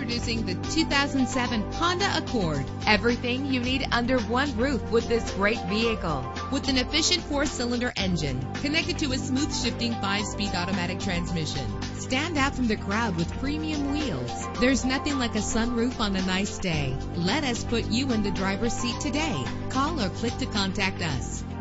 Introducing the 2007 Honda Accord. Everything you need under one roof with this great vehicle. With an efficient 4-cylinder engine connected to a smooth shifting 5-speed automatic transmission. Stand out from the crowd with premium wheels. There's nothing like a sunroof on a nice day. Let us put you in the driver's seat today. Call or click to contact us.